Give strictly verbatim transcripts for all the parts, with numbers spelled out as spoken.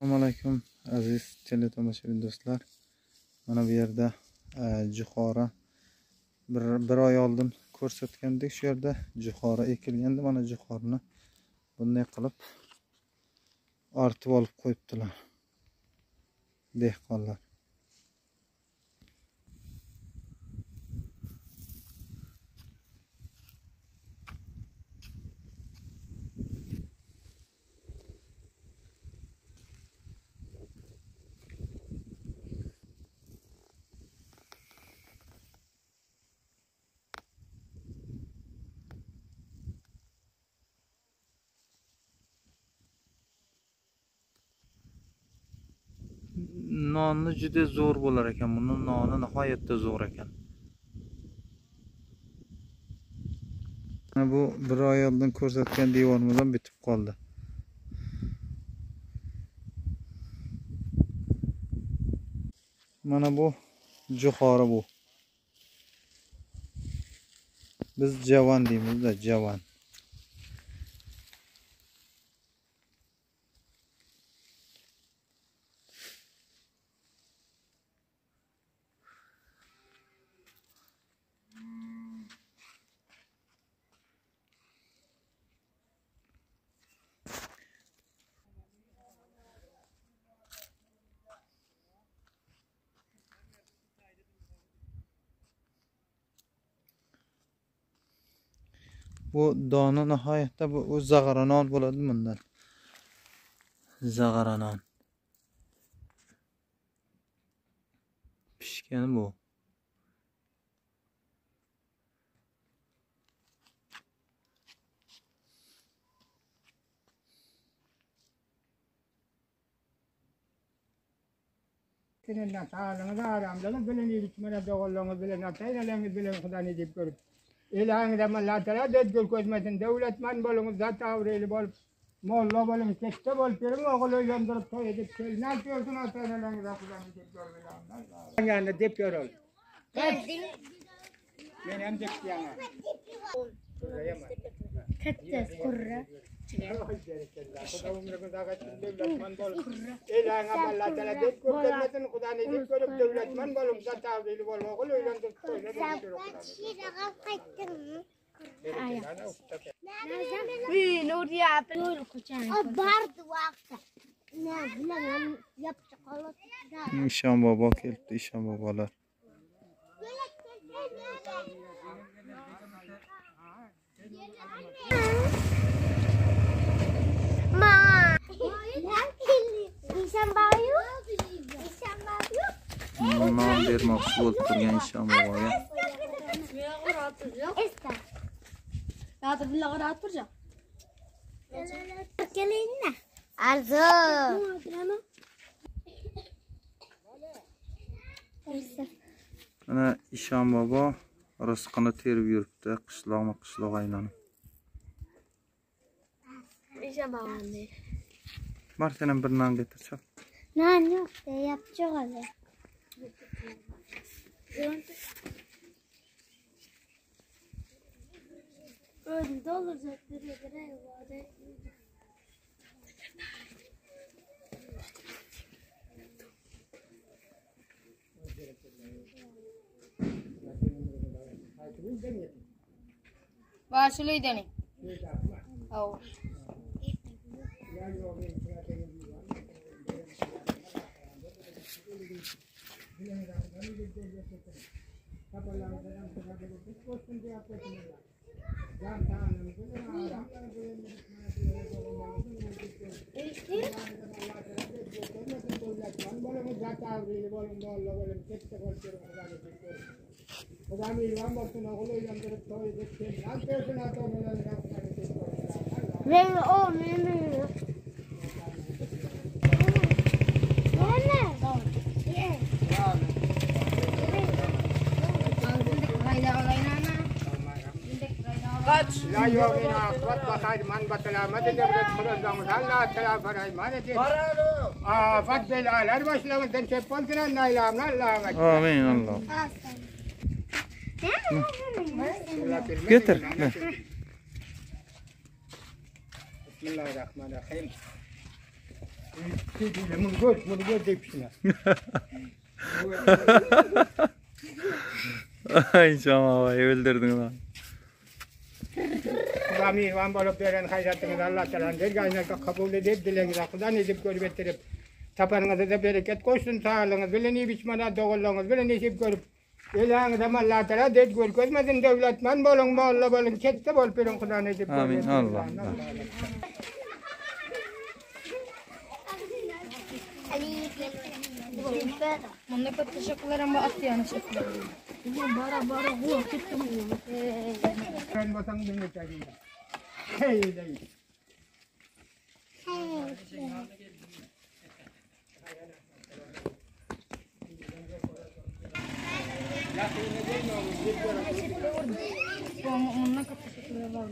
Assalomu alaykum aziz teletomoshabin do'stlar. Mana bu yerda jo'xori bir bir oy oldin ko'rsatgandik. Shu yerda jo'xori ekilgandi. Mana jo'xorini bunday qilib ortib olib qo'yibdilar dehqonlar. Nonni juda zo'r bo'lar ekan. Buni noni nihoyatda zo'r ekan. Bu bir oy oldin ko'rsatgan devorimiz ham bitib qoldi. Mana bu jo'xori bu. Biz javan deymiz-da, javan. Bu dona nihoyatda bu o'z zag'aranon bo'ladi bundan. Zag'aranon. Pishgan bu. Seninle sağlığınızı aramdalı bilen iyilikmene doğulluğunu bilen ataylalarını bilen Kudan edip görüp İlahınızda Allah Teala dödgül közmesin devletman bolunuz zat avreli bolup molla bolun kette bol pirim oğul oylandırıp toy edip köy ne yapıyorsun ataylalarınıza Kudan edip görüp yani dep görüp ben hem dep yana Kattes kurra. İlahına Allah Teala dep görmesin Kudan edip görüp devletman bolun zat avreli bol oğul oylandırıp toy edip görüp Uy, Nuriye abi. Nuri kucağına. Abardı vakti. Ne bilemem yapacak Allah. İşan baba kelibdi, İşan babalar. Ma. İşan bağıyor. İşan bağıyor. Non bermoqchi bo'lib turgan İşan baboga. Esta. Hadi bir lağır atırca. Gelin ne? Arzu. Mana İşan babo rizqini terib yuribdi, qishloqma qishloq aylanib. İşe bağlandı. Martadan bir non getircha. Nan yok de yapacak öyle. Öyle de olacak. Nereye nereye var? Başlıyor deni. Oh. Ve o menü. La yogina qat bakay man batala mad devlet kurulduğumuz Allah Teala faray manet. Aa fatbel alar başlamışdan çepol diren naylam Allah'a. Amin Allah. Getir. Bismillahirrahmanirrahim. Bunu gör, bunu gör deyip şuna. Ay Şamava'yı öldürdün lan. Xudo mehmon bo'lib bergan hayratingizni Alloh taoloning berganiga qabul edib, dilingizni Xudodan edib ko'rib ettirib, tapaningizda barakat qo'shsin, sog'ligingiz bilan ibishmada o'g'illingiz bilan yashab ko'rib, elingizda Alloh taolo deb ko'r ko'zmasin, davlatman bo'ling, molla bo'ling, katta bo'lib bering Xudodan edib. Amin. Alloh. Bunda çok teşekkürler ama attı yani teşekkürler. Bara bara bu gittim. Ben basang dinle tadi. Hey hey. Bunda çok teşekkürler var.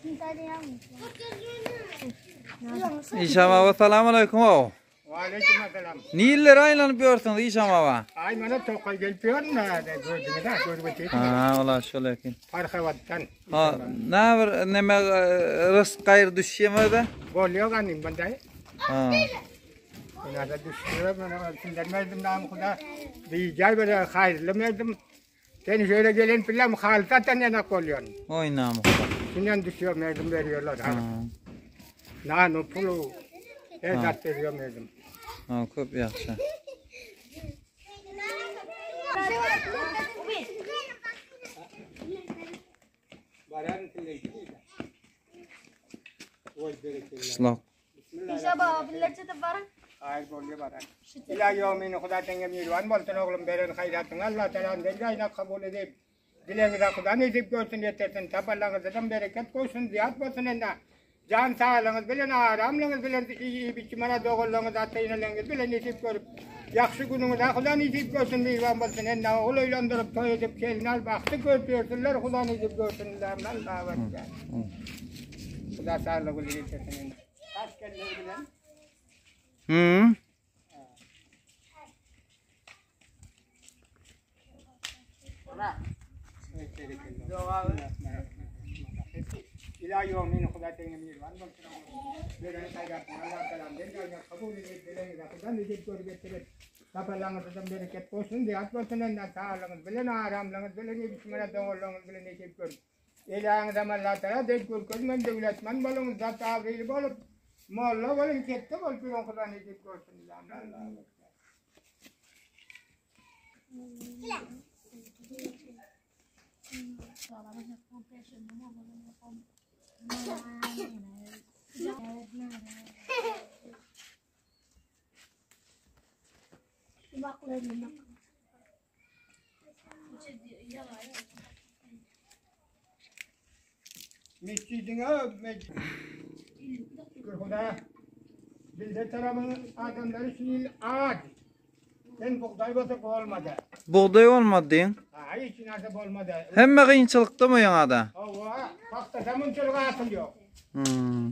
İşamava selamun aleyküm o. Aleyküm selam. Niyiller aylanıp görsünüz İşamava. Ay mana to'qay gelpiyorsun da gördün da görüp ettin. Ha ola şöyle ekin. Farxavatdan. Ha ne bir neme rızk gayr düşüyemedi? Bolyo ganim banday. Ha. Nada düşüyor bana sindirmezdim nam Xudo. Diyecek bir hayırlamaydım. Sen şöyle gelin pillam haltaten yana kolyon. Oynamı. Şundan düşüyor merdim veriyorlar. Ha. Nanu pulu. Ezat veriyor merdim. Ha köp yaxşı. Kışlak. İnşallah bilirse de var. Ay bolye baran. İla yevmini Xudo tenge mirvan bolsun oğlum beren hayratını Allah Teala'nın dergahına kabul edip dileğinize Xudo'dan edip görsün yetersin. Taballarınızdan bereket koysun, ziyat olsun enda. Can sağlığınız bilen, aramlığınız bilen, iyi biçimine doğulluğunuz, atayınalığınız bilen edip görüp yaxşı gününüzde Xudo'dan edip görsün, mirvan bolsun enda. Oğul oylandırıp toy edip kelin al, baktı görüyorsunlar, Xudo'dan edip görsünler. Allah var ya. Xudo sağlığı bilen yetersin enda. Kaç kendini bilen? Hı. İla yevmini Xudo tenge mirvan bolsun. Beren hayratını Allah Teala'nın dergahına kabul edip dileğinize Xudo'dan edip görüp ettirip tapalarınızdan bereket olsun, ziyat olsun enda sağlığınız bilen, aramlığınız bilen, ibişmene doğulluğunuz bilen edip görüp elağınızda Allah Teala dek gör közmen devletmen bolunuz, zat avrili bolup molla bolun, kette bol piron Xudo'dan edip görsün. Allah Mescidine mescid. Xudo bizde tarafının adamları şimdi ağaç. Sen buğday basıp olmadı. Buğday olmadı deyin. Ha, hiç nasip olmadı. Hemme kıyınçılıkta mı yanada? Ova, bakta zamançılığa atılıyor. Hmm.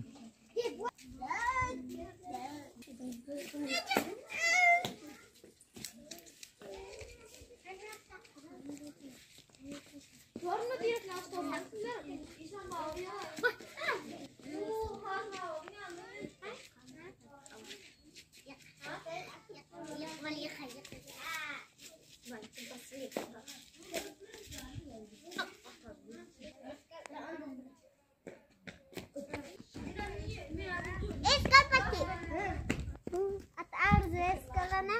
Escapati. At arzu escalana.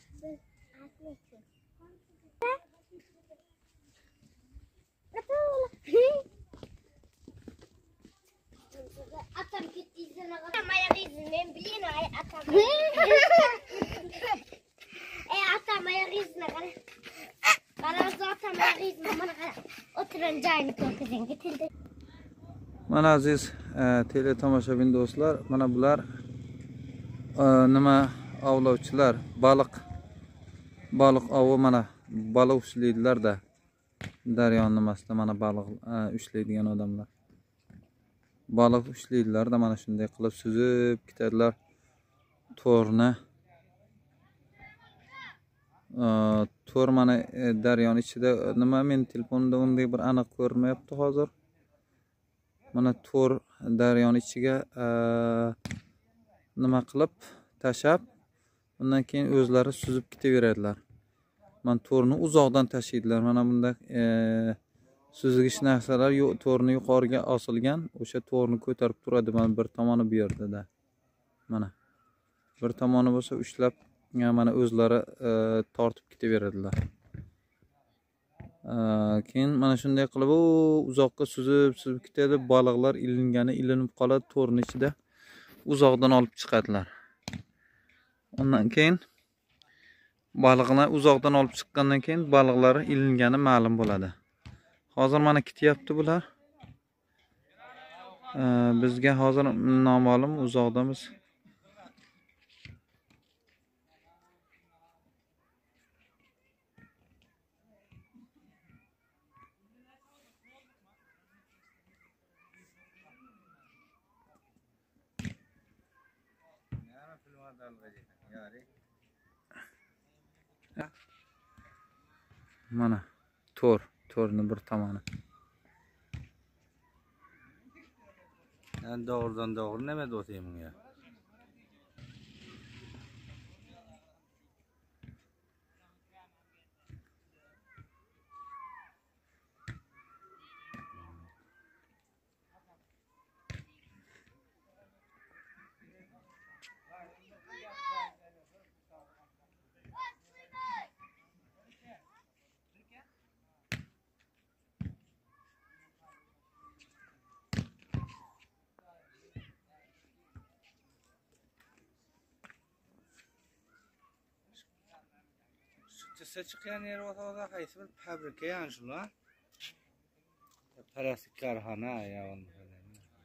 Atam gittiysen atam ayak izinden bilin atam. E atam ayak izine kal. Karazı atam ayak izine bana kal. Oturan cayını korkuzun getirdi. Mana aziz e, tele tomoshabin do'stlar, mana bular e, nima ovlovchilar, baliq baliq ovi, mana baliq ushlaydilar da daryoning nimasida mana baliq e, ushlaydigan odamlar. Baliq ushlaydilar da mana shunday qilib suzib ketadilar to'rni. E, to'r mana e, daryoning ichida nima, men telefonimda unday bir aniq ko'rmayapti hozir. Mana to'r daryoning ichiga nima qilib tashab, undan keyin o'zlari suzib ketaveradilar. Mana to'rni uzoqdan tashiydilar. Mana bunda e, suzgich narsalar to'rni yuqoriga osilgan, o'sha to'rni ko'tarib turadi. Mana bir tomoni bu yerda. Mana. Bir tomoni bo'lsa ushlab, mana o'zlari e, tortib ketaveradilar. E, keyin mana shunday qilib u uzoqqa suzib, suzib ketadi. Baliqlar ilingani ilinib qoladi to'rni ichida. Uzoqdan olib chiqadilar. Undan keyin baliqlar uzoqdan olib chiqqandan keyin baliqlar ilingani ma'lum bo'ladi. Hozir mana ketyapti bular. E, bizga hozir noma'lum, uzoqdamiz. Mana to'r, to'rni bir tomoni. Yani doğrudan doğru ne mi dotayım ya? Çıksa çıkan yer ortada kayısı bir fabrika yani şuna. Parası karhana ya onu falan.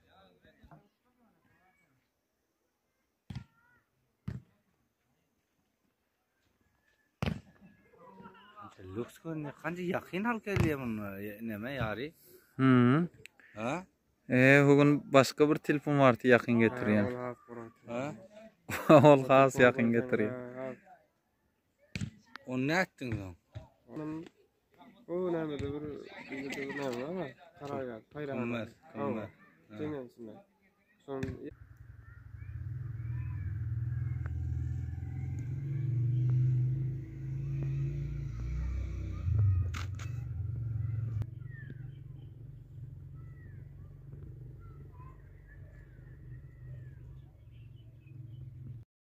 Lüks konuyor. Kanca yakın halka diyelim neme yari. Hı. Ha? E, bugün başka bir telefon vardı yakın getiriyorum. Ha? Ol xas yakın getiriyorum. Onu ne ettin lan? Onun o nämede bir bir bir